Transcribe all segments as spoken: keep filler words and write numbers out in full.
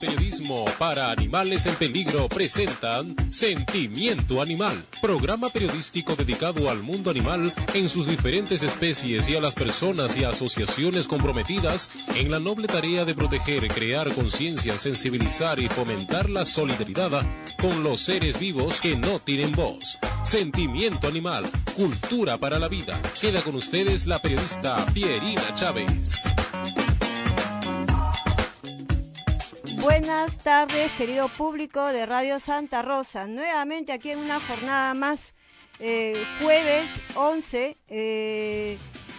Periodismo para animales en peligro presentan Sentimiento Animal, programa periodístico dedicado al mundo animal en sus diferentes especies y a las personas y asociaciones comprometidas en la noble tarea de proteger, crear conciencia, sensibilizar y fomentar la solidaridad con los seres vivos que no tienen voz. Sentimiento Animal, cultura para la vida. Queda con ustedes la periodista Pierina Chávez. Buenas tardes, querido público de Radio Santa Rosa. Nuevamente aquí en una jornada más, eh, jueves once eh,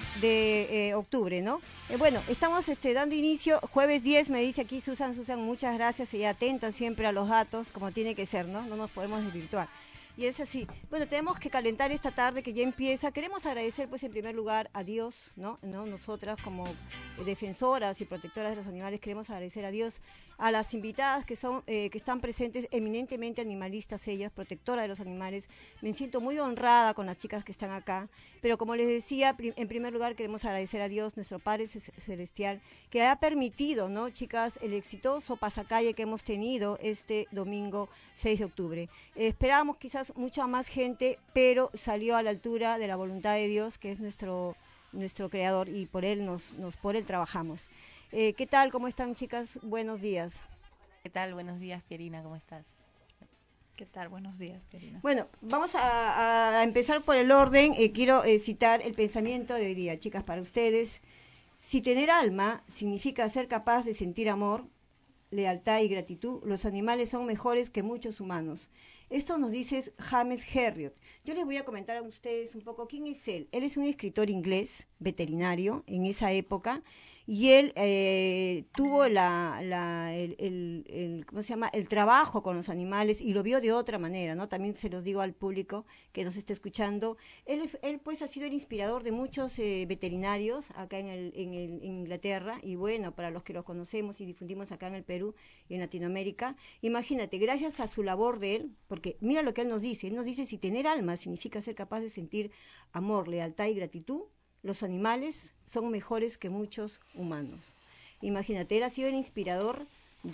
de eh, octubre, ¿no? Eh, bueno, estamos este, dando inicio, jueves diez, me dice aquí Susan. Susan, muchas gracias, ella atenta siempre a los datos, como tiene que ser, ¿no? No nos podemos desvirtuar. Y es así. Bueno, tenemos que calentar esta tarde que ya empieza. Queremos agradecer, pues, en primer lugar a Dios, ¿no? ¿No? Nosotras como defensoras y protectoras de los animales queremos agradecer a Dios, a las invitadas que son eh, que están presentes, eminentemente animalistas ellas, protectoras de los animales. Me siento muy honrada con las chicas que están acá, pero como les decía, en primer lugar queremos agradecer a Dios, nuestro Padre Celestial, que ha permitido, ¿no, chicas, el exitoso pasacalle que hemos tenido este domingo seis de octubre. Eh, esperábamos quizás mucha más gente, pero salió a la altura de la voluntad de Dios, que es nuestro nuestro creador, y por él nos, nos por él trabajamos. Eh, ¿Qué tal? ¿Cómo están, chicas? Buenos días. ¿Qué tal? Buenos días, Pierina, ¿cómo estás? ¿Qué tal? Buenos días, Pierina. Bueno, vamos a, a empezar por el orden. Eh, quiero eh, citar el pensamiento de hoy día, chicas, para ustedes. Si tener alma significa ser capaz de sentir amor, lealtad y gratitud, los animales son mejores que muchos humanos. Esto nos dice James Herriot. Yo les voy a comentar a ustedes un poco quién es él. Él es un escritor inglés, veterinario, en esa época, y él eh, tuvo la, la, el, el, el, ¿cómo se llama? el trabajo con los animales y lo vio de otra manera, ¿no? También se los digo al público que nos está escuchando. Él, él pues ha sido el inspirador de muchos eh, veterinarios acá en, el, en, el, en Inglaterra, y bueno, para los que los conocemos y difundimos acá en el Perú y en Latinoamérica, imagínate, gracias a su labor de él, porque mira lo que él nos dice, él nos dice, si tener alma significa ser capaz de sentir amor, lealtad y gratitud, los animales son mejores que muchos humanos. Imagínate, él ha sido el inspirador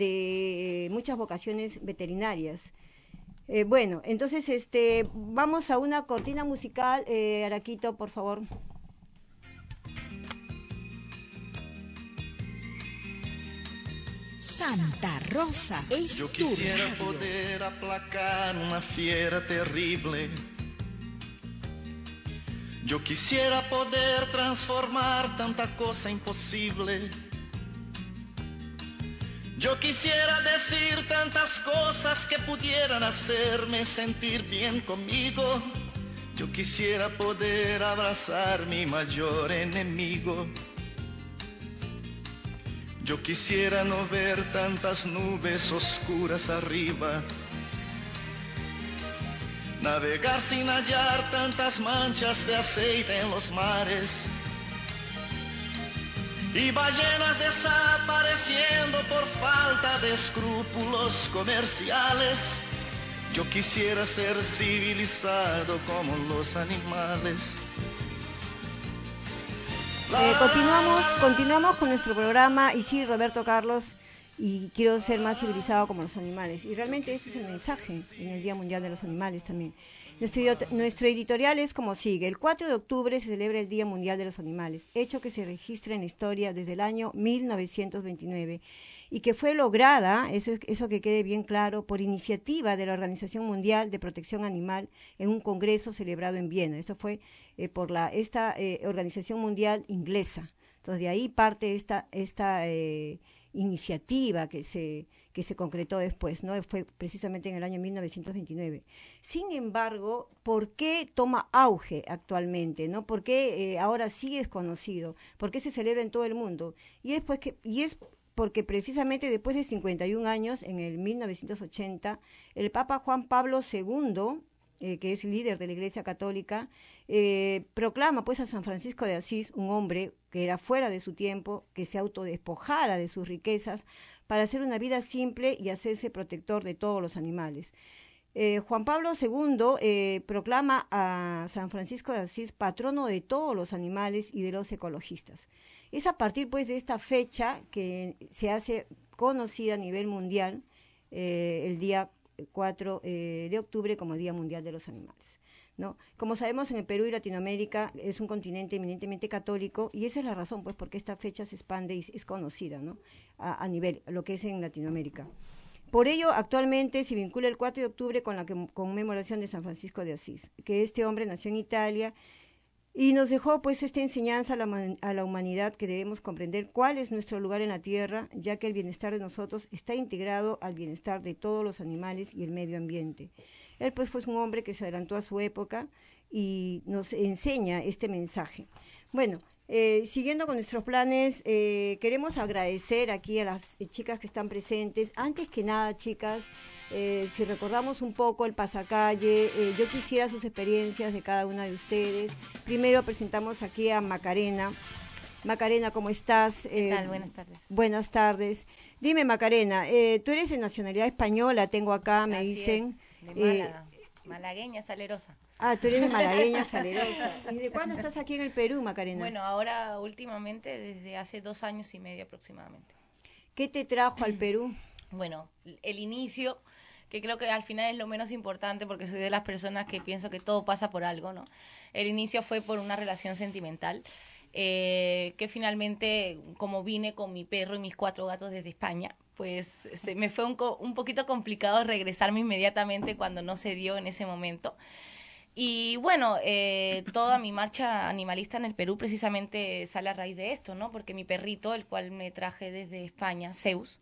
de muchas vocaciones veterinarias. Eh, bueno, entonces este, vamos a una cortina musical. Eh, Araquito, por favor. Santa Rosa es Yo tu quisiera radio. poder aplacar una fiera terrible. Yo quisiera poder transformar tanta cosa imposible. Yo quisiera decir tantas cosas que pudieran hacerme sentir bien conmigo. Yo quisiera poder abrazar mi mayor enemigo. Yo quisiera no ver tantas nubes oscuras arriba, navegar sin hallar tantas manchas de aceite en los mares, y ballenas desapareciendo por falta de escrúpulos comerciales. Yo quisiera ser civilizado como los animales. Eh, continuamos, continuamos con nuestro programa, y sí, Roberto Carlos, y quiero ser más civilizado como los animales. Y realmente ese es el mensaje en el Día Mundial de los Animales también. Nuestro, nuestro editorial es como sigue. El cuatro de octubre se celebra el Día Mundial de los Animales, hecho que se registra en la historia desde el año mil novecientos veintinueve y que fue lograda, eso, eso que quede bien claro, por iniciativa de la Organización Mundial de Protección Animal en un congreso celebrado en Viena. Eso fue eh, por la esta eh, Organización Mundial inglesa. Entonces de ahí parte esta... esta eh, iniciativa que se que se concretó después, ¿no? Fue precisamente en el año mil novecientos veintinueve. Sin embargo, ¿por qué toma auge actualmente, no? ¿Por qué eh, ahora sí es conocido? ¿Por qué se celebra en todo el mundo? Y es, pues, que, y es porque precisamente después de cincuenta y un años, en el mil novecientos ochenta, el Papa Juan Pablo segundo, eh, que es líder de la Iglesia Católica, eh, proclama pues a San Francisco de Asís, un hombre que era fuera de su tiempo, que se autodespojara de sus riquezas para hacer una vida simple y hacerse protector de todos los animales. Eh, Juan Pablo segundo eh, proclama a San Francisco de Asís patrono de todos los animales y de los ecologistas. Es a partir pues de esta fecha que se hace reconocida a nivel mundial eh, el día cuatro eh, de octubre como Día Mundial de los Animales, ¿no? Como sabemos, en el Perú y Latinoamérica es un continente eminentemente católico y esa es la razón, pues, porque esta fecha se expande y es conocida, ¿no? a, a nivel, lo que es en Latinoamérica. Por ello, actualmente se vincula el cuatro de octubre con la que, conmemoración de San Francisco de Asís, que este hombre nació en Italia y nos dejó pues esta enseñanza a la, a la humanidad, que debemos comprender cuál es nuestro lugar en la tierra, ya que el bienestar de nosotros está integrado al bienestar de todos los animales y el medio ambiente. Él pues fue un hombre que se adelantó a su época y nos enseña este mensaje. Bueno, eh, siguiendo con nuestros planes, eh, queremos agradecer aquí a las eh, chicas que están presentes. Antes que nada, chicas, eh, si recordamos un poco el pasacalle, eh, yo quisiera sus experiencias de cada una de ustedes. Primero presentamos aquí a Macarena. Macarena, ¿cómo estás? ¿Qué Eh, tal? Buenas tardes. Buenas tardes. Dime, Macarena, eh, tú eres de nacionalidad española, tengo acá, me Así dicen. es, de Málaga, eh, malagueña, salerosa. Ah, tú eres de malagueña, salerosa. ¿Y de cuándo estás aquí en el Perú, Macarena? Bueno, ahora últimamente desde hace dos años y medio aproximadamente. ¿Qué te trajo al Perú? Bueno, el inicio, que creo que al final es lo menos importante porque soy de las personas que pienso que todo pasa por algo, ¿no? El inicio fue por una relación sentimental, eh, que finalmente, como vine con mi perro y mis cuatro gatos desde España, pues se me fue un, co un poquito complicado regresarme inmediatamente cuando no se dio en ese momento. Y bueno, eh, toda mi marcha animalista en el Perú precisamente sale a raíz de esto, ¿no? Porque mi perrito, el cual me traje desde España, Zeus,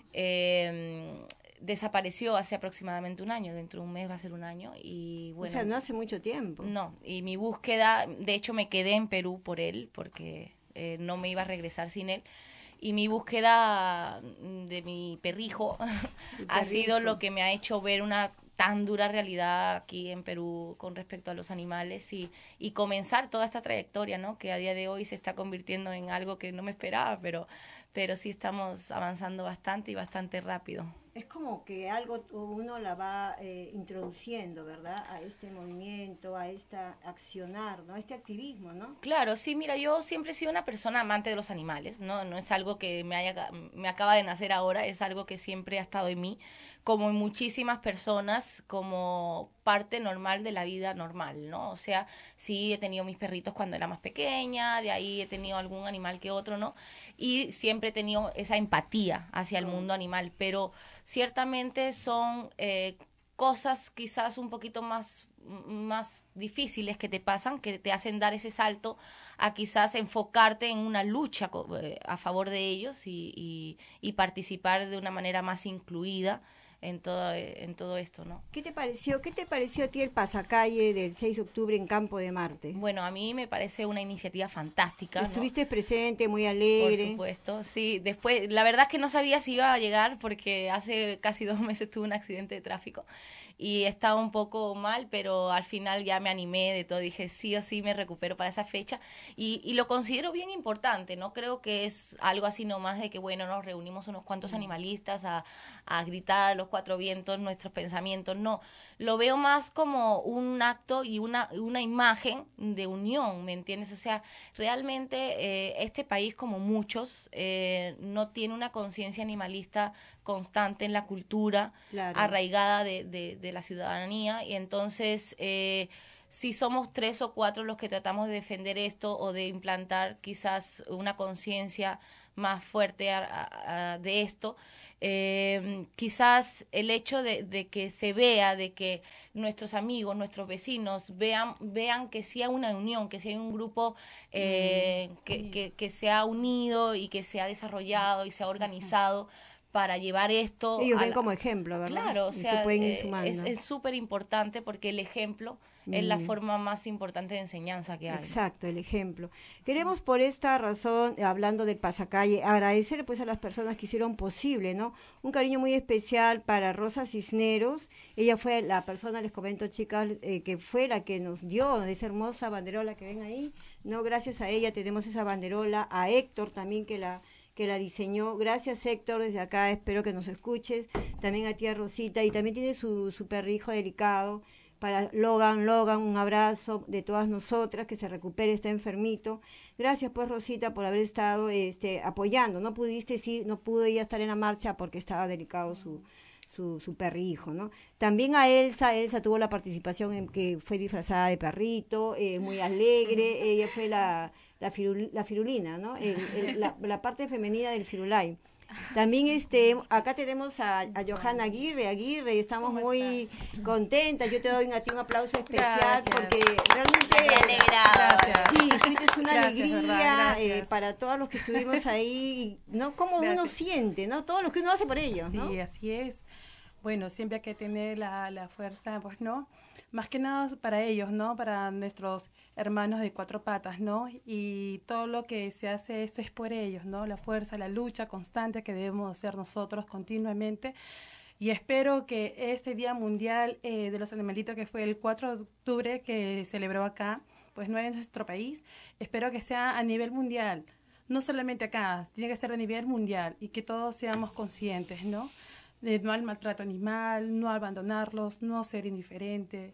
eh, desapareció hace aproximadamente un año, dentro de un mes va a ser un año. Y bueno, o sea, no hace mucho tiempo. No, y mi búsqueda, de hecho me quedé en Perú por él, porque eh, no me iba a regresar sin él. Y mi búsqueda de mi perrijo ha sido lo que me ha hecho ver una tan dura realidad aquí en Perú con respecto a los animales y, y comenzar toda esta trayectoria, ¿no? Que a día de hoy se está convirtiendo en algo que no me esperaba, pero, pero sí estamos avanzando bastante y bastante rápido. Es como que algo uno la va eh, introduciendo, ¿verdad? A este movimiento, a esta accionar, ¿no? A este activismo, ¿no? Claro, sí, mira, yo siempre he sido una persona amante de los animales, ¿no? No es algo que me, haya, me acaba de nacer ahora, es algo que siempre ha estado en mí, como en muchísimas personas, como parte normal de la vida normal, ¿no? O sea, sí he tenido mis perritos cuando era más pequeña, de ahí he tenido algún animal que otro, ¿no? Y siempre he tenido esa empatía hacia el mundo animal, pero ciertamente son eh, cosas quizás un poquito más, más difíciles que te pasan, que te hacen dar ese salto a quizás enfocarte en una lucha a favor de ellos y, y, y participar de una manera más incluida en todo, en todo esto, ¿no? ¿Qué te pareció, qué te pareció a ti el pasacalle del seis de octubre en Campo de Marte? Bueno, a mí me parece una iniciativa fantástica, Estuviste ¿no? presente, muy alegre. Por supuesto, sí. Después, la verdad es que no sabía si iba a llegar porque hace casi dos meses tuve un accidente de tráfico y estaba un poco mal, pero al final ya me animé de todo, dije sí o sí me recupero para esa fecha y, y lo considero bien importante, no creo que es algo así nomás de que bueno, nos reunimos unos cuantos animalistas a, a gritar a los cuatro vientos nuestros pensamientos, no, lo veo más como un acto y una, una imagen de unión, ¿me entiendes? O sea, realmente eh, este país como muchos eh, no tiene una conciencia animalista constante en la cultura, claro, arraigada de, de, de la ciudadanía y entonces eh, si somos tres o cuatro los que tratamos de defender esto o de implantar quizás una conciencia más fuerte a, a, a de esto, eh, quizás el hecho de, de que se vea, de que nuestros amigos, nuestros vecinos vean, vean que sí hay una unión, que sí hay un grupo eh, mm. que, que, que se ha unido y que se ha desarrollado y se ha organizado para llevar esto. Ellos ven la... como ejemplo, ¿verdad? Claro, o sea, eh, es súper importante porque el ejemplo mm. es la forma más importante de enseñanza que hay. Exacto, el ejemplo. Queremos por esta razón, hablando del pasacalle, agradecer pues a las personas que hicieron posible, ¿no? Un cariño muy especial para Rosa Cisneros. Ella fue la persona, les comento, chicas, eh, que fue la que nos dio esa hermosa banderola que ven ahí, ¿no? Gracias a ella tenemos esa banderola, a Héctor también que la que la diseñó. Gracias, Héctor, desde acá espero que nos escuches. También a tía Rosita, y también tiene su, su perrijo delicado, para Logan, Logan, un abrazo de todas nosotras, que se recupere, está enfermito. Gracias pues Rosita por haber estado este, apoyando, no pudiste ir, no pudo ella estar en la marcha porque estaba delicado su, su, su perrijo, ¿no? También a Elsa, Elsa tuvo la participación en que fue disfrazada de perrito, eh, muy alegre, ella fue la, la, firul, la firulina, ¿no? El, el, la, la parte femenina del firulay. También este acá tenemos a, a Johanna Aguirre, Aguirre, y estamos muy estás? contentas. Yo te doy a ti un aplauso especial. Gracias. Porque realmente me alegraba. Sí, fuiste una Gracias, alegría eh, para todos los que estuvimos ahí, ¿no? Como Gracias. uno siente, ¿no? Todo lo que uno hace por ellos, ¿no? Sí, así es. Bueno, siempre hay que tener la, la fuerza, pues, ¿no? Más que nada para ellos, ¿no? Para nuestros hermanos de cuatro patas, ¿no? Y todo lo que se hace esto es por ellos, ¿no? La fuerza, la lucha constante que debemos hacer nosotros continuamente. Y espero que este Día Mundial eh, de los Animalitos, que fue el cuatro de octubre, que celebró acá, pues no en nuestro país, espero que sea a nivel mundial. No solamente acá, tiene que ser a nivel mundial y que todos seamos conscientes, ¿no? De no al maltrato animal, no abandonarlos, no ser indiferente.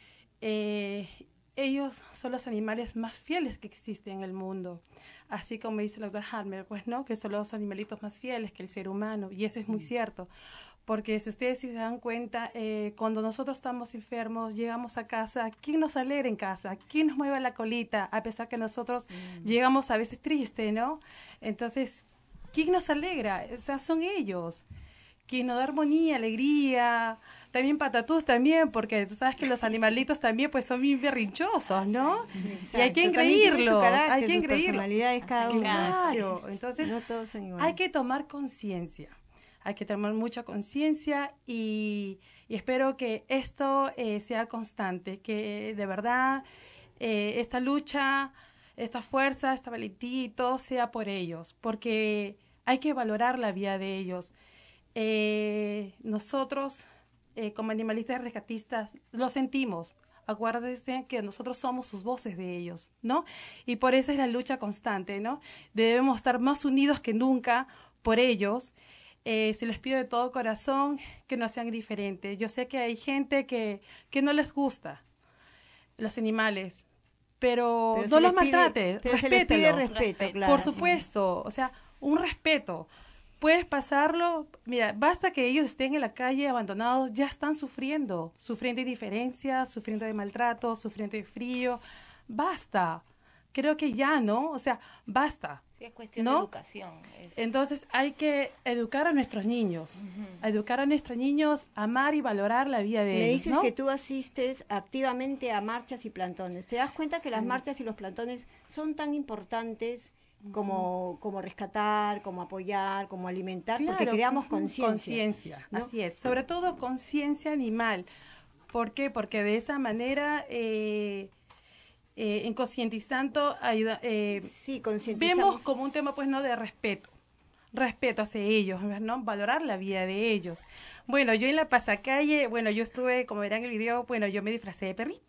Eh, ellos son los animales más fieles que existen en el mundo. Así como dice el doctor Harmer, pues no, que son los animalitos más fieles que el ser humano. Y eso es muy cierto. Porque si ustedes sí se dan cuenta, eh, cuando nosotros estamos enfermos, llegamos a casa, ¿quién nos alegra en casa? ¿Quién nos mueve la colita? A pesar que nosotros mm. llegamos a veces tristes, ¿no? Entonces, ¿quién nos alegra? O sea, son ellos. Quien nos da armonía, alegría, también patatús también, porque tú sabes que los animalitos también pues son bien berrinchosos, ¿no? Exacto. Y hay que engreírlos, hay que engreírlos. Cada uno. Claro, entonces no todos son iguales. Hay que tomar conciencia, hay que tomar mucha conciencia y, y espero que esto eh, sea constante, que de verdad eh, esta lucha, esta fuerza, esta valentía y todo sea por ellos, porque hay que valorar la vida de ellos. Eh, nosotros, eh, como animalistas rescatistas, lo sentimos. Acuérdense que nosotros somos sus voces de ellos, ¿no? Y por eso es la lucha constante, ¿no? Debemos estar más unidos que nunca por ellos. Eh, se les pido de todo corazón que no sean indiferentes. Yo sé que hay gente que, que no les gusta los animales, pero, pero no los maltrate, respétenlo. Respeto, claro, por supuesto, sí. O sea, un respeto. Puedes pasarlo, mira, basta que ellos estén en la calle abandonados, ya están sufriendo, sufriendo de indiferencia, sufriendo de maltrato, sufriendo de frío, basta, creo que ya, ¿no? O sea, basta. Sí, es cuestión ¿no? de educación. Es... Entonces hay que educar a nuestros niños, uh-huh. a educar a nuestros niños, amar y valorar la vida de Me ellos, Me dices ¿no? que tú asistes activamente a marchas y plantones, ¿te das cuenta que sí. las marchas y los plantones son tan importantes como como rescatar, como apoyar, como alimentar, claro, porque creamos conciencia. Conciencia, ¿no? Así es. Sobre todo conciencia animal. ¿Por qué? Porque de esa manera, eh, eh, en concientizando, ayuda, eh, sí, vemos como un tema, pues, no de respeto. Respeto hacia ellos, ¿no? Valorar la vida de ellos. Bueno, yo en la pasacalle, bueno, yo estuve, como verán en el video, bueno, yo me disfracé de perrito.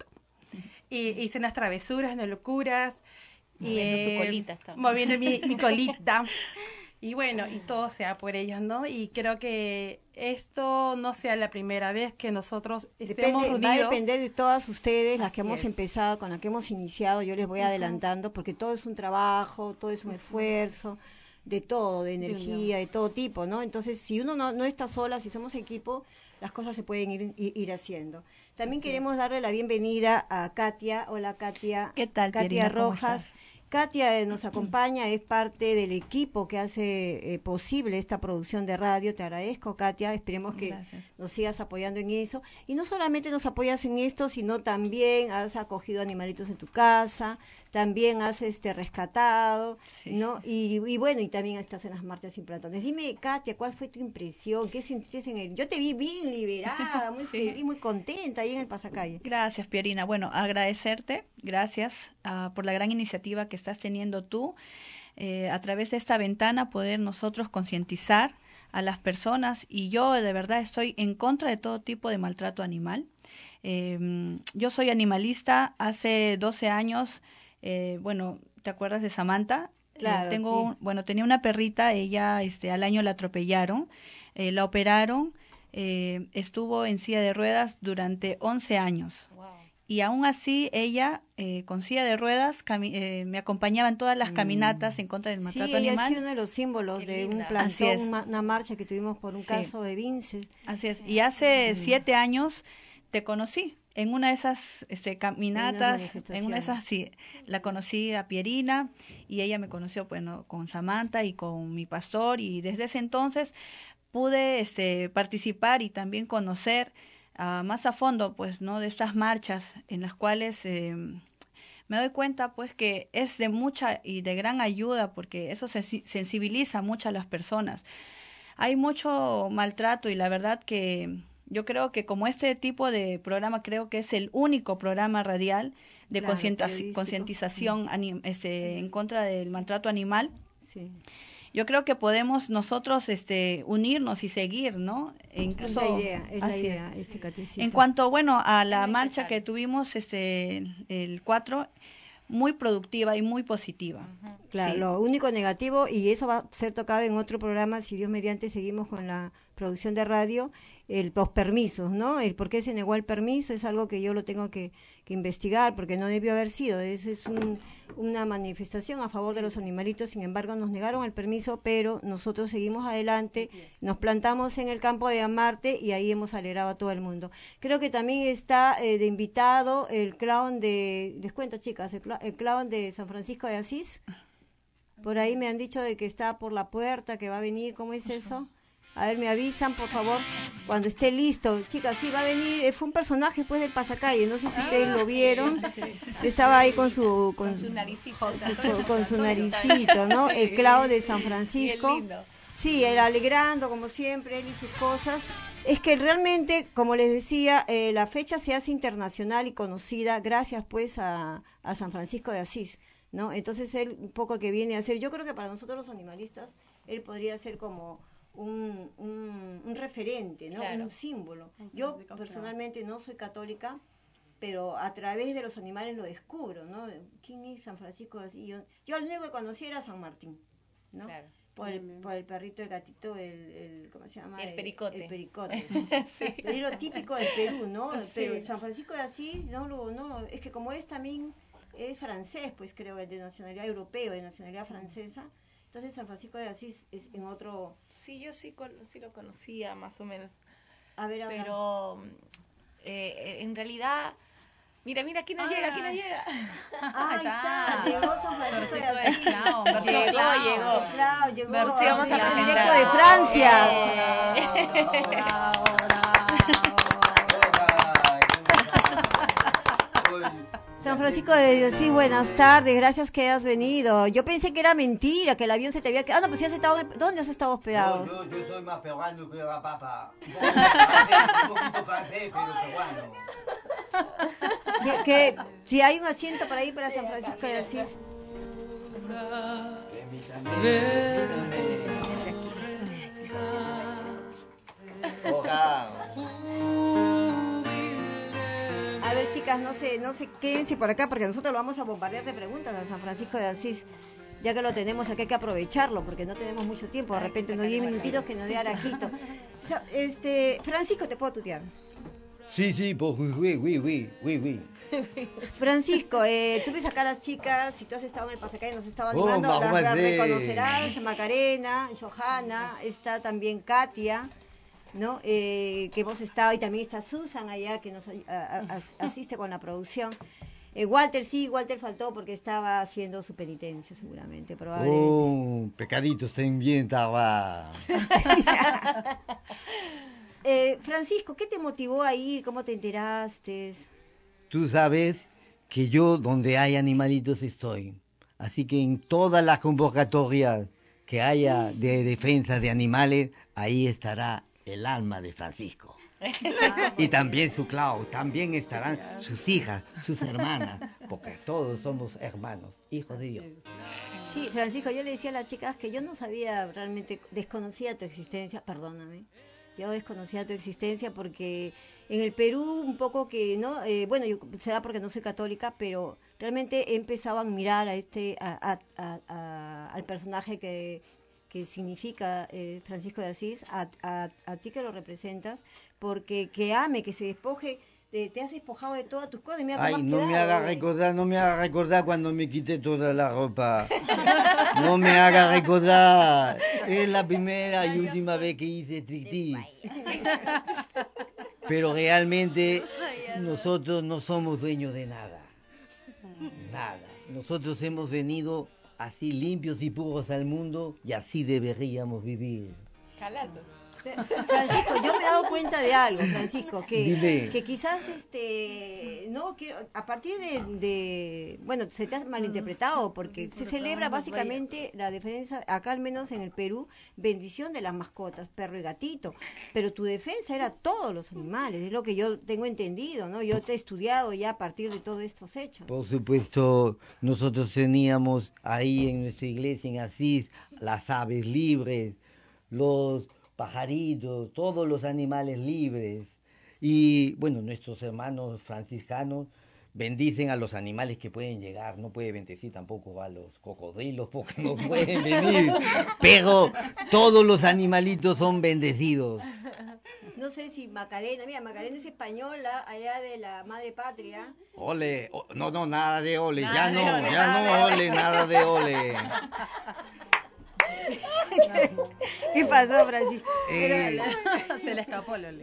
Y hice unas travesuras, unas locuras. Moviendo y, su colita está. Moviendo mi, mi colita. Y bueno, y todo sea por ellos, ¿no? Y creo que esto no sea la primera vez que nosotros estemos Depende, reunidos. Va a depender de todas ustedes, las Así que hemos es. empezado, con las que hemos iniciado, yo les voy uh-huh. adelantando, porque todo es un trabajo, todo es un uh-huh. esfuerzo, de todo, de energía, de todo tipo, ¿no? Entonces, si uno no, no está sola, si somos equipo, las cosas se pueden ir, ir, ir haciendo. También Así queremos es. darle la bienvenida a Katia. Hola, Katia. ¿Qué tal, Katia Pierina? Rojas. Katia eh, nos acompaña, es parte del equipo que hace eh, posible esta producción de radio. Te agradezco, Katia, esperemos que Gracias. nos sigas apoyando en eso. Y no solamente nos apoyas en esto, sino también has acogido animalitos en tu casa, también has este rescatado, sí. ¿no? Y, y bueno, y también estás en las marchas implantantes. Dime, Katia, ¿cuál fue tu impresión? ¿Qué sentiste en el...? Yo te vi bien liberada, muy sí. feliz, muy contenta ahí en el pasacalle. Gracias, Pierina. Bueno, agradecerte, gracias uh, por la gran iniciativa que estás teniendo tú, eh, a través de esta ventana poder nosotros concientizar a las personas, y yo de verdad estoy en contra de todo tipo de maltrato animal. Eh, yo soy animalista, hace doce años, eh, bueno, ¿te acuerdas de Samantha? Claro, eh, tengo, sí. bueno, tenía una perrita, ella este, al año la atropellaron, eh, la operaron, eh, estuvo en silla de ruedas durante once años. Wow. Y aún así ella, eh, con silla de ruedas, cami- eh, me acompañaba en todas las caminatas en contra del maltrato Sí, ella ha animal. sido uno de los símbolos Qué de un linda. Así plantón, es. una, una marcha que tuvimos por un Sí. caso de Vince. Así es. Y hace siete años te conocí en una de esas este, caminatas, en una de esas, sí, la conocí a Pierina y ella me conoció, bueno, con Samantha y con mi pastor, y desde ese entonces pude este, participar y también conocer uh, más a fondo, pues, ¿no?, de estas marchas en las cuales eh, me doy cuenta, pues, que es de mucha y de gran ayuda, porque eso se sensibiliza mucho a las personas. Hay mucho maltrato y la verdad que yo creo que como este tipo de programa, creo que es el único programa radial de Claro, concientiz- periodístico. concientización anim- este, en contra del maltrato animal. Sí. Yo creo que podemos nosotros este, unirnos y seguir, ¿no? E incluso, es la idea, es la así idea, este catecista. En cuanto, bueno, a la Es marcha necesario. que tuvimos este, el cuatro, muy productiva y muy positiva. Claro, Sí. lo único negativo, y eso va a ser tocado en otro programa, si Dios mediante seguimos con la producción de radio, el, los permisos, ¿no? El por qué se negó el permiso es algo que yo lo tengo que, que investigar, porque no debió haber sido. Eso es un, una manifestación a favor de los animalitos, sin embargo nos negaron el permiso, pero nosotros seguimos adelante, nos plantamos en el campo de Amarte y ahí hemos alegrado a todo el mundo. Creo que también está eh, de invitado el clown de, les cuento chicas, el, cla- el clown de San Francisco de Asís. Por ahí me han dicho de que está por la puerta, que va a venir, ¿cómo es eso? A ver, me avisan, por favor, cuando esté listo. Chicas, sí, va a venir, eh, fue un personaje pues del pasacalle, no sé si ustedes lo vieron. Estaba ahí con su... Con, Con su naricito. con, con su naricito, ¿no? El clavo de San Francisco. Bien lindo. Sí, él alegrando, como siempre, él y sus cosas. Es que realmente, como les decía, eh, la fecha se hace internacional y conocida gracias pues a, a San Francisco de Asís, ¿no? Entonces él un poco que viene a hacer, yo creo que para nosotros los animalistas, él podría ser como un, un, un referente, ¿no? Claro. Un símbolo. Un Yo símbolo, personalmente no soy católica, pero a través de los animales lo descubro, ¿no? ¿Quién es San Francisco de Asís? Yo, yo al único que conocí era San Martín, ¿no? Claro. Por el, por el perrito, el gatito, el, el ¿cómo se llama? El pericote. El pericote. Sí. Pero es lo típico del Perú, ¿no? Sí. Pero San Francisco de Asís, no lo, no lo- es que como es también, es francés, pues creo, es de nacionalidad europeo, de nacionalidad francesa, entonces San Francisco de Asís es en otro, Sí, yo sí, con- sí lo conocía más o menos. a ver, habla. Pero eh, en realidad, mira, mira, aquí no llega, aquí no llega. Ah, ahí está, está. llegó San Francisco de Francisco de Asís. Clown, versión Llegó, Clown. llegó. Claro, llegó. Pero sí, vamos a en presentar. directo de Francia. Eh. Bravo, bravo. San Francisco de Asís, buenas tardes, gracias que has venido. Yo pensé que era mentira, que el avión se te había quedado. Ah, no, pues sí has estado, ¿dónde has estado hospedado? Yo, yo, yo soy más peruano que la papa. Un poquito francés, un poquito francés, pero peruano. Que, que si hay un asiento por ahí para San Francisco de Asís. Ojalá. A ver, chicas, no sé, no sé, quédense por acá porque nosotros lo vamos a bombardear de preguntas a San Francisco de Asís. Ya que lo tenemos acá hay que aprovecharlo porque no tenemos mucho tiempo, de repente unos diez minutitos que nos dé Arajito. O sea, este, Francisco, ¿te puedo tutear? Sí, sí, pues, oui, oui, oui, oui, oui. Francisco, eh, tú ves acá a las chicas, si tú has estado en el pasacalle, nos estaba Oh, animando, las, las Maguaré. reconocerás, Macarena, Johanna, está también Katia, ¿no? Eh, que hemos estado, y también está Susan allá, que nos a- a- a- asiste con la producción. Eh, Walter, sí, Walter faltó porque estaba haciendo su penitencia, seguramente, probablemente. Oh, pecaditos en bien, estaba. Eh, Francisco, ¿qué te motivó a ir? ¿Cómo te enteraste? Tú sabes que yo donde hay animalitos estoy. Así que en todas las convocatorias que haya de defensa de animales, ahí estará el alma de Francisco. Y también su Clau, también estarán sus hijas, sus hermanas, porque todos somos hermanos, hijos de Dios. Sí, Francisco, yo le decía a las chicas que yo no sabía realmente, desconocía tu existencia, perdóname, yo desconocía tu existencia porque en el Perú un poco que, ¿no? Eh, bueno, yo, será porque no soy católica, pero realmente he empezado a admirar a este, a, a- a- a- al personaje que que significa eh, Francisco de Asís, a, a, a ti que lo representas, porque que ame, que se despoje, te, te has despojado de todas tus cosas. Mira, Ay, cómo has no me quedado, haga eh. recordar, no me haga recordar cuando me quité toda la ropa. No me haga recordar. Es la primera y última vez que hice striptease. Pero realmente nosotros no somos dueños de nada. Nada. Nosotros hemos venido así limpios y puros al mundo y así deberíamos vivir. Calatos. Francisco, yo me he dado cuenta de algo, Francisco, que, Dime. que quizás este no quiero, a partir de, de bueno, se te ha malinterpretado porque se celebra básicamente la defensa, acá al menos en el Perú, bendición de las mascotas, perro y gatito, pero tu defensa era todos los animales, es lo que yo tengo entendido, ¿no? Yo te he estudiado ya a partir de todos estos hechos. Por supuesto, nosotros teníamos ahí en nuestra iglesia en Asís las aves libres, los pajaritos, todos los animales libres. Y bueno, nuestros hermanos franciscanos bendicen a los animales que pueden llegar, no puede bendecir tampoco a los cocodrilos porque no pueden venir, pero todos los animalitos son bendecidos. No sé si Macarena, mira, Macarena es española, allá de la madre patria. Ole, o- no, no, nada de ole, Nada ya de no, ole, ya nada no de ole. ole, nada de ole. ¿Qué pasó, Francisco? Eh, Se le escapó Loli.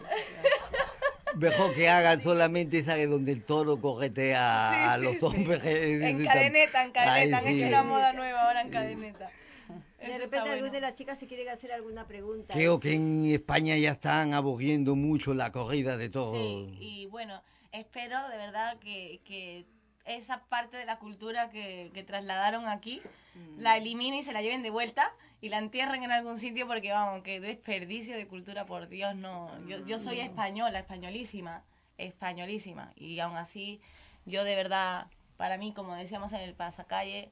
Mejor que hagan solamente esa de donde el toro corretea Sí, a sí, los sí. hombres. En cadeneta, en cadeneta. Han Ay, hecho sí. una moda nueva ahora en cadeneta. De Eso repente está alguna de bueno. las chicas se quieren hacer alguna pregunta. Creo que en España ya están aburriendo mucho la corrida de toros. Sí, y bueno, espero de verdad que, que esa parte de la cultura que, que trasladaron aquí la eliminen y se la lleven de vuelta y la entierren en algún sitio porque vamos, que desperdicio de cultura, por Dios, no. Yo, yo soy española, españolísima, españolísima y aún así yo de verdad, para mí, como decíamos en el pasacalle,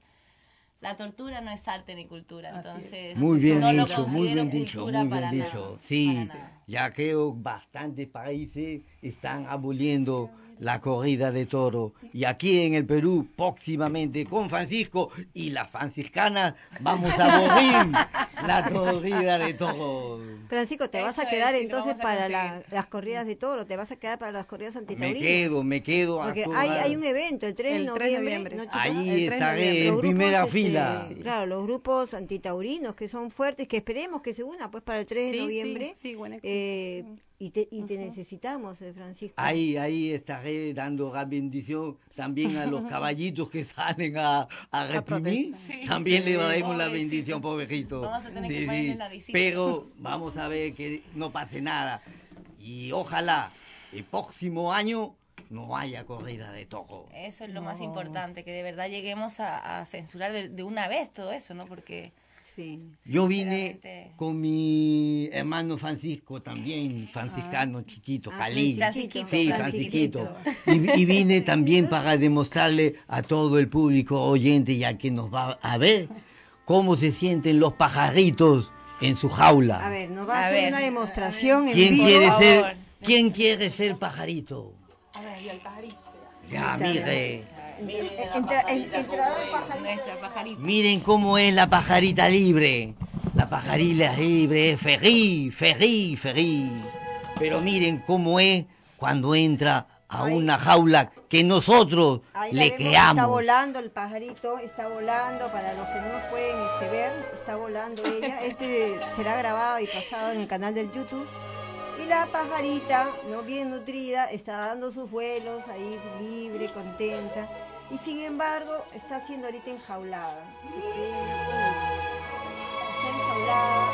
la tortura no es arte ni cultura, Así es. entonces Muy bien no lo dicho, muy considero bien dicho, muy cultura bien para dicho. nada, Sí, para nada. ya creo bastantes países están aboliendo la corrida de toro. Y aquí en el Perú, próximamente con Francisco y las franciscanas, vamos a abolir la corrida de toros. Francisco, ¿te vas a Eso quedar es, y lo entonces vamos a para la- conseguir. las corridas de toro? ¿Te vas a quedar para las corridas Me antitaurinas? quedo, me quedo. a Porque todas. hay, hay un evento el tres de El tres de noviembre, noviembre. ¿no, chicos? Ahí El tres de estaré noviembre. en Los primera grupos, este, fila. Sí. Claro, los grupos antitaurinos que son fuertes, que esperemos que se unan pues para el tres de Sí, sí, noviembre. sí, buena cosa. Eh, y te, y te necesitamos, eh, Francisco. Ahí, ahí estaré dando la bendición también a los caballitos que salen a, a reprimir. protestar. Sí, También sí, le daremos la pobrecito. bendición, pobrecito. Vamos a tener que ponerle naricita. Pero vamos a ver que no pase nada. Y ojalá el próximo año no haya corrida de toro. Eso es lo más importante, que de verdad lleguemos a, a censurar de, de una vez todo eso, ¿no? Porque Sí. Yo vine sinceramente- con mi hermano Francisco también, franciscano chiquito, Ah, Calí. Francisquito, Sí, Francisquito. Francisquito. Y, y vine también para demostrarle a todo el público oyente, ya que nos va a ver, cómo se sienten los pajaritos en su jaula. A ver, nos va a, A hacer ver, una demostración en ¿Quién vivo. quiere por ser, favor. quién quiere ser pajarito? A ver, y el pajarito. Ya, mire. Entra, en- entrará el pajarito. Nuestra pajarita. Miren cómo es la pajarita libre. La pajarita libre es feliz, feliz, feliz. Pero miren cómo es cuando entra a Ahí. una jaula que nosotros Ahí la le vemos que creamos. está volando el pajarito, está volando, para los que no nos pueden este, ver, está volando ella. Este será grabado y pasado en el canal del YouTube. Y la pajarita, ¿no? Bien nutrida, está dando sus vuelos ahí libre, contenta. Y sin embargo, está siendo ahorita enjaulada. Está enjaulada.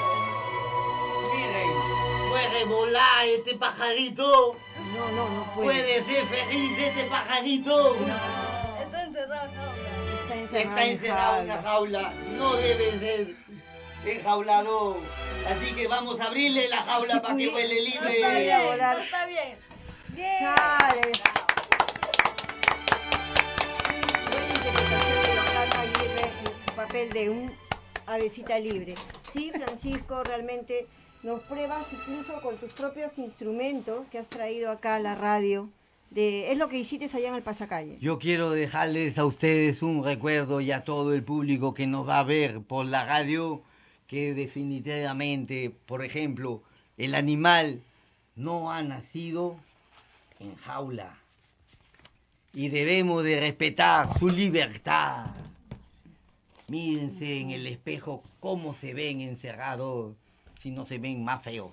Miren, puede volar este pajarito. No, no, no puede. Puede ser feliz este pajarito. Está encerrado Está encerrado en una jaula. No debe ser enjaulado. Así que vamos a abrirle la jaula para que vuele libre. Sale a volar. Está bien. Sale. Buena interpretación de Lozano Aguirre en su papel de un avecita libre. Sí, Francisco, realmente nos pruebas incluso con tus propios instrumentos que has traído acá a la radio. De, es lo que hiciste allá en el Pasacalle. Yo quiero dejarles a ustedes un recuerdo y a todo el público que nos va a ver por la radio, que definitivamente, por ejemplo, el animal no ha nacido en jaula y debemos de respetar su libertad. Mírense en el espejo cómo se ven encerrados, si no se ven más feos.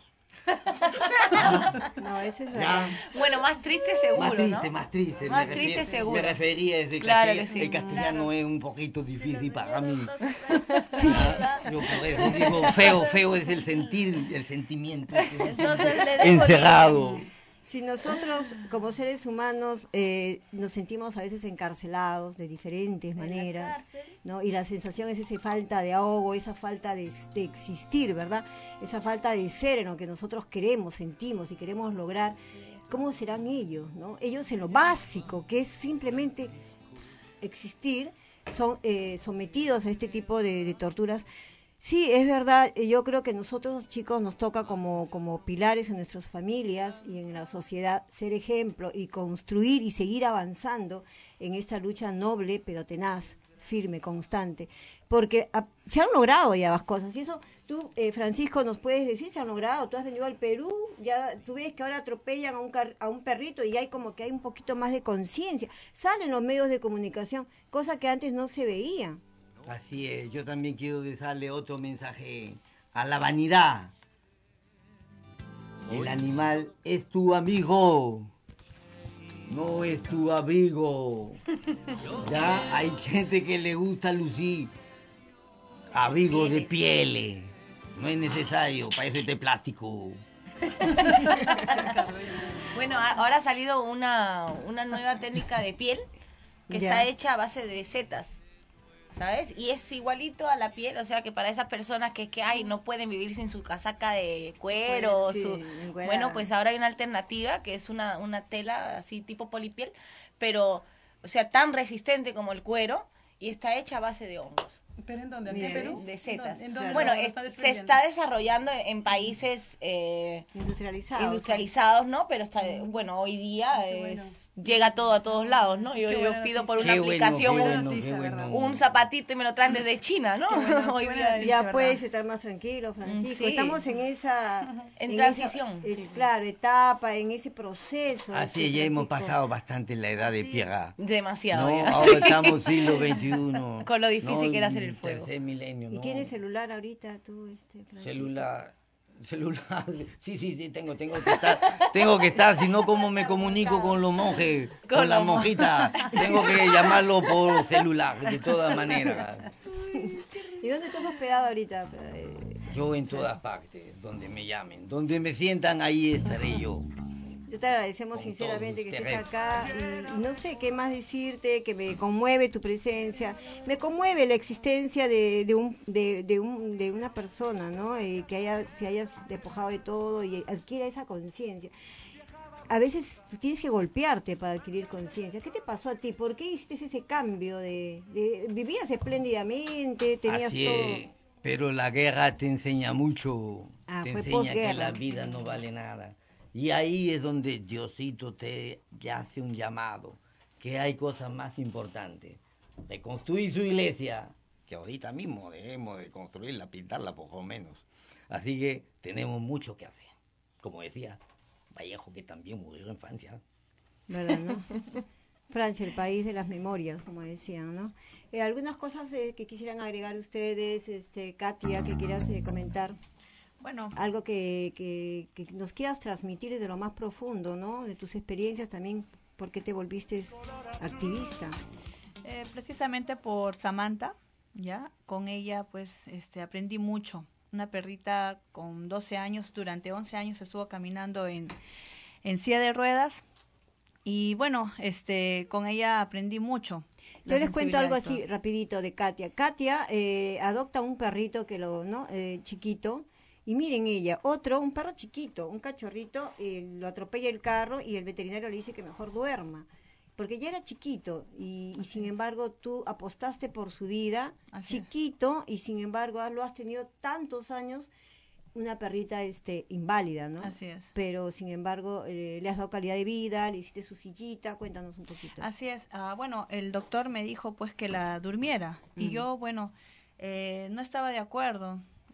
No, eso es verdad. Bueno, más triste seguro, Más triste, ¿no? más triste. Más me triste refiero- seguro. Me refería a ese Claro castell- que sí. El castellano Claro. es un poquito difícil para mí. ¿Ah? Yo por eso digo, feo, feo es el sentir, el sentimiento. Entonces le dejo Encerrado. Si nosotros como seres humanos eh, nos sentimos a veces encarcelados de diferentes maneras, ¿no? Y la sensación es esa falta de ahogo, esa falta de, de existir, ¿verdad? Esa falta de ser en lo que nosotros queremos, sentimos y queremos lograr. ¿Cómo serán ellos, no? Ellos en lo básico, que es simplemente existir, son eh, sometidos a este tipo de, de torturas. Sí, es verdad, eh, yo creo que nosotros los chicos nos toca como, como pilares en nuestras familias y en la sociedad ser ejemplo y construir y seguir avanzando en esta lucha noble pero tenaz, firme, constante, porque a, se han logrado ya las cosas y eso tú, eh, Francisco, nos puedes decir, se han logrado, tú has venido al Perú, ya tú ves que ahora atropellan a un, car a un perrito y hay como que hay un poquito más de conciencia, salen los medios de comunicación, cosa que antes no se veía. Así es, yo también quiero dejarle otro mensaje a la vanidad. El animal es tu amigo, no es tu amigo. Ya hay gente que le gusta lucir abrigos de pieles. No es necesario, para eso es de plástico. Bueno, a- ahora ha salido una, una nueva técnica de piel que Ya. está hecha a base de setas, ¿sabes? Y es igualito a la piel, o sea que para esas personas que es que ay, no pueden vivir sin su casaca de cuero, Sí, su encuerada. bueno, pues ahora hay una alternativa que es una, una tela así tipo polipiel, pero o sea, tan resistente como el cuero y está hecha a base de hongos. ¿Pero en dónde? ¿Aquí Mira, en Perú? De setas. ¿En dónde Bueno, lo es- están se distribuyendo? está desarrollando en países eh, Industrializados. industrializados, ¿no? Pero está, bueno, hoy día Qué es, bueno. llega todo a todos lados, ¿no? Yo, Qué yo buena pido por noticia. una Qué bueno, aplicación qué un, bueno, noticia, qué ¿verdad? bueno. un zapatito y me lo traen desde China, ¿no? Qué bueno, hoy qué día buena es- Ya ¿verdad? puedes estar más tranquilo, Francisco. Sí. Estamos en esa... En esa, transición. eh, Sí. Claro, etapa, en ese proceso. Así este, ya hemos Francisco. pasado bastante la edad de piedra. demasiado No, ya. ahora estamos siglo veintiuno. Con lo difícil No, que era hacer el fuego. Tercer milenio, ¿Y no. tienes celular ahorita tú, este, Francisco? Celular. Celular. Sí, sí, sí, tengo, tengo que estar. Tengo que estar, si no, ¿cómo me comunico con los monjes? Con, Con las los mon- monjitas. Tengo que llamarlo por celular, de todas maneras. ¿Y dónde estás hospedado ahorita? Eh, Yo en todas partes, donde me llamen. Donde me sientan, ahí estaré yo. Yo te agradecemos Con sinceramente todo que gusto. estés acá y, y no sé qué más decirte, que me conmueve tu presencia, me conmueve la existencia de, de, un, de, de, un, de una persona, ¿no? Eh, que haya, se hayas despojado de todo y adquiera esa conciencia. A veces tú tienes que golpearte para adquirir conciencia. ¿Qué te pasó a ti? ¿Por qué hiciste ese cambio? De, de vivías espléndidamente, tenías Así todo. es, pero la guerra te enseña mucho. Ah, te fue enseña que posguerra. la vida no vale nada. Y ahí es donde Diosito te, te hace un llamado, que hay cosas más importantes. Reconstruir su iglesia, que ahorita mismo debemos de construirla, pintarla por lo menos. Así que tenemos mucho que hacer. Como decía Vallejo, que también murió en Francia. ¿Verdad, no? Francia, el país de las memorias, como decían, ¿no? Eh, algunas cosas eh, que quisieran agregar ustedes, este, Katia, que quieras eh, comentar, Bueno, algo que, que, que nos quieras transmitir desde lo más profundo, ¿no? De tus experiencias también, ¿por qué te volviste activista? eh, precisamente por Samantha, ya, con ella pues este aprendí mucho. Una perrita con doce años, durante once años estuvo caminando en, en silla de ruedas y bueno, este con ella aprendí mucho. Yo La les cuento algo sensibilidad y así todo. rapidito de Katia. Katia eh, adopta un perrito que lo, ¿no? Eh, chiquito. Y miren ella, otro, un perro chiquito, un cachorrito, eh, lo atropella el carro y el veterinario le dice que mejor duerma, porque ya era chiquito y, y sin embargo tú apostaste por su vida, Así es. chiquito, y sin embargo ah, lo has tenido tantos años, una perrita este inválida, ¿no? Así es. Pero sin embargo eh, le has dado calidad de vida, le hiciste su sillita, cuéntanos un poquito. Así es. Ah, bueno, el doctor me dijo pues que la durmiera y Ujú. yo, bueno, eh, no estaba de acuerdo.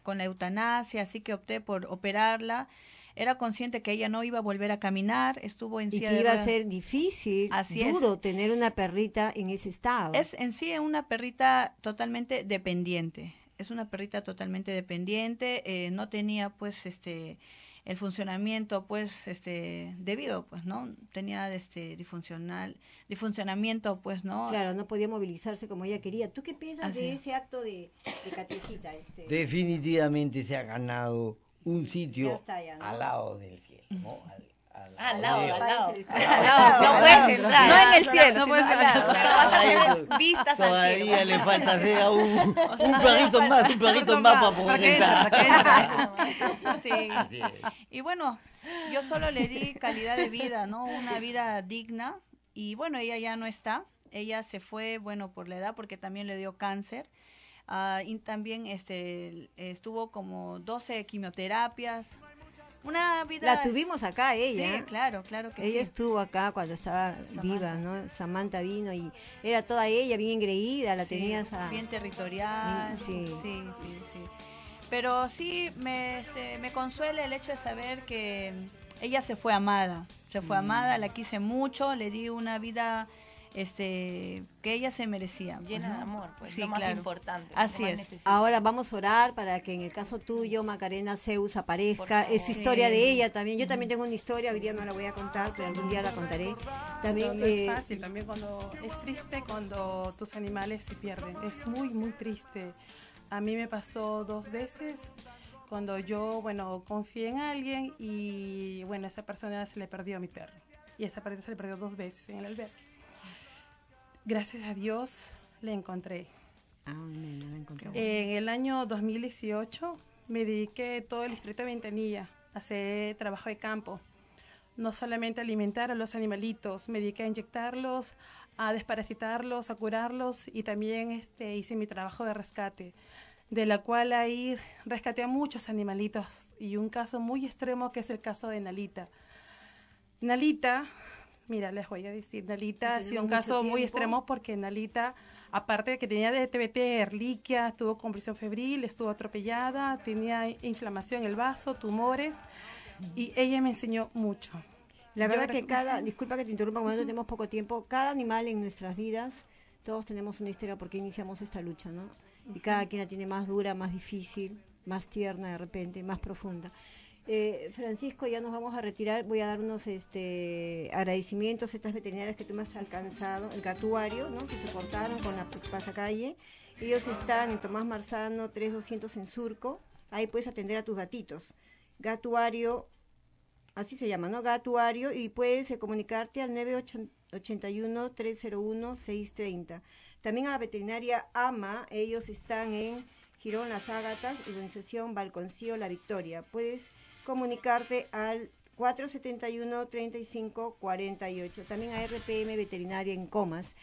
con la eutanasia, así que opté por operarla. Era consciente que ella no iba a volver a caminar, estuvo en Y silla que de iba a ruedas. ser difícil, Así duro es. tener una perrita en ese estado. Es en sí una perrita totalmente dependiente. Es una perrita totalmente dependiente. Eh, no tenía, pues, este, el funcionamiento, pues, este, debido, pues, ¿no? Tenía, este, disfuncional, disfuncionamiento, pues, ¿no? Claro, no podía movilizarse como ella quería. ¿Tú qué piensas Así de es. ese acto de, de Catiecita? Este? Definitivamente se ha ganado un Ya sitio está, ya, ¿no? al lado del cielo, ¿no? Al, Al lado, de- al lado. Parece Al el- lado, no puedes entrar. No en el cielo, No sino puedes al entrar. lado. O sea, vas a Ahí, tener pues, vistas al Todavía cielo. le falta hacer a un, un perrito más, un perrito más para poder entrar. Sí. Así es. Y bueno, yo solo le di calidad de vida, ¿no? Una vida digna. Y bueno, ella ya no está. Ella se fue, bueno, por la edad, porque también le dio cáncer. Ah, y también este estuvo como doce quimioterapias. Una vida... La tuvimos acá, ella. Sí, claro, claro que Ella sí. estuvo acá cuando estaba viva, ¿no? Samantha vino y era toda ella bien engreída, la Sí, tenías a... bien territorial. Sí. sí, sí, sí. Pero sí me, este, me consuela el hecho de saber que ella se fue amada, se fue amada, la quise mucho, le di una vida este que ella se merecía. Llena ¿no? de amor, pues, Sí, lo más claro. importante. Así lo más es. necesitado. Ahora vamos a orar para que en el caso tuyo, Macarena Zeus Por aparezca. favor. Es su historia Sí. de ella también. Yo también tengo una historia, hoy día no la voy a contar, pero algún día la contaré. También, No, no eh, es fácil, también cuando es triste cuando tus animales se pierden, es muy muy triste. A mí me pasó dos veces cuando yo, bueno, confié en alguien y bueno, esa persona se le perdió a mi perro y esa persona se le perdió dos veces en el albergue. Gracias a Dios le encontré. Ah, me la encontré. En el año dos mil dieciocho me dediqué todo el distrito de Ventanilla a hacer trabajo de campo. No solamente alimentar a los animalitos, me dediqué a inyectarlos, a desparasitarlos, a curarlos y también este, hice mi trabajo de rescate, de la cual ahí rescaté a muchos animalitos y un caso muy extremo que es el caso de Nalita. Nalita, mira, les voy a decir, Nalita ha sido un tenemos mucho caso muy tiempo. extremo porque Nalita, aparte de que tenía de T B T, erliquia, estuvo con presión febril, estuvo atropellada, tenía inflamación en el vaso, tumores, y ella me enseñó mucho. La Yo verdad ahora- que cada, disculpa que te interrumpa, como no tenemos poco tiempo, cada animal en nuestras vidas, todos tenemos una historia porque iniciamos esta lucha, ¿no? Y cada quien la tiene más dura, más difícil, más tierna de repente, más profunda. Eh, Francisco, ya nos vamos a retirar, voy a dar unos este, agradecimientos a estas veterinarias que tú me has alcanzado, el gatuario, ¿no? Que se portaron con la pasacalle. Ellos están en Tomás Marzano, tres doscientos en Surco, ahí puedes atender a tus gatitos. Gatuario, así se llama, ¿no? Gatuario, y puedes eh, comunicarte al nueve ocho uno, tres cero uno, seis tres cero. También a la veterinaria AMA, ellos están en Girón Las Ágatas, urbanización Balconcillo La Victoria. Puedes comunicarte al cuatro siete uno, tres cinco cuatro ocho. También a R P M Veterinaria en Comas.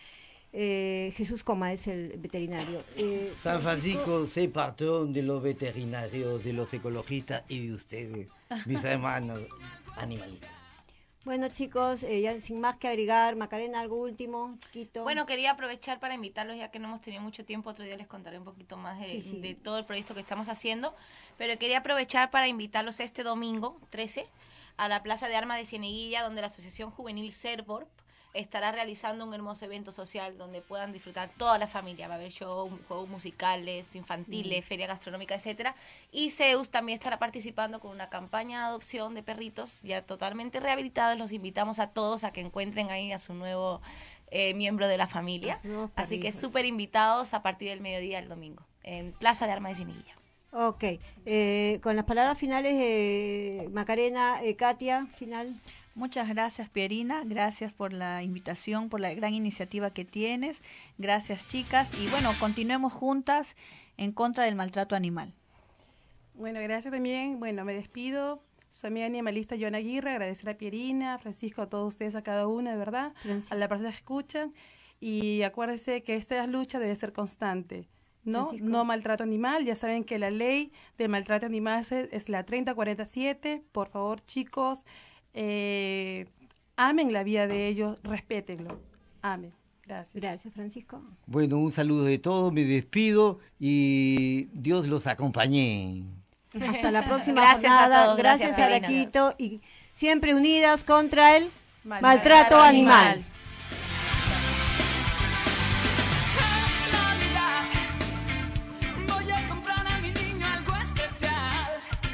Eh, Jesús Coma es el veterinario. Eh, San Francisco, sé patrón de los veterinarios, de los ecologistas y de ustedes, mis hermanos animalistas. Bueno, chicos, eh, ya sin más que agregar, Macarena, algo último, chiquito. Bueno, quería aprovechar para invitarlos, ya que no hemos tenido mucho tiempo, otro día les contaré un poquito más de, Sí, sí. de todo el proyecto que estamos haciendo, pero quería aprovechar para invitarlos este domingo, trece, a la Plaza de Armas de Cieneguilla, donde la Asociación Juvenil Serborp estará realizando un hermoso evento social donde puedan disfrutar toda la familia. Va a haber show, juegos musicales, infantiles, feria gastronómica, etcétera. Y Zeus también estará participando con una campaña de adopción de perritos ya totalmente rehabilitados. Los invitamos a todos a que encuentren ahí a su nuevo eh, miembro de la familia. A sus nuevos Así que perrijos. súper invitados a partir del mediodía el domingo en Plaza de Armas de Cieneguilla. Ok, eh, con las palabras finales, eh, Macarena, eh, Katia, final. Muchas gracias, Pierina. Gracias por la invitación, por la gran iniciativa que tienes. Gracias, chicas. Y bueno, continuemos juntas en contra del maltrato animal. Bueno, gracias también. Bueno, me despido. Soy mi animalista Joana Aguirre. Agradecer a Pierina, a Francisco, a todos ustedes, a cada uno, de verdad. Francisco. A la persona que escuchan. Y acuérdense que esta lucha debe ser constante. ¿No? Francisco. No maltrato animal. Ya saben que la ley de maltrato animal es, es la treinta cuarenta y siete. Por favor, chicos, eh, amen la vida de ellos, respétenlo. Amen. Gracias. Gracias, Francisco. Bueno, un saludo de todos, me despido y Dios los acompañe. Hasta la próxima Gracias a jornada. todos, Gracias, gracias, a Karina. Araquito y siempre unidas contra el Maltrato maltrato animal. animal. Es Navidad, voy a comprar a mi niño algo especial.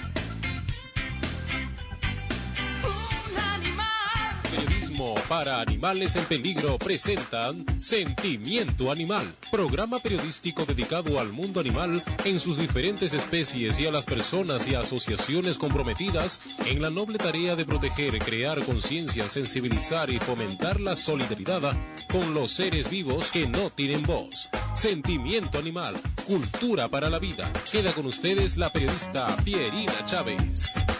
Un animal. Periodismo para animales en peligro presentan Sentimiento Animal, programa periodístico dedicado al mundo animal en sus diferentes especies y a las personas y asociaciones comprometidas en la noble tarea de proteger, crear conciencia, sensibilizar y fomentar la solidaridad con los seres vivos que no tienen voz. Sentimiento Animal, cultura para la vida. Queda con ustedes la periodista Pierina Chávez.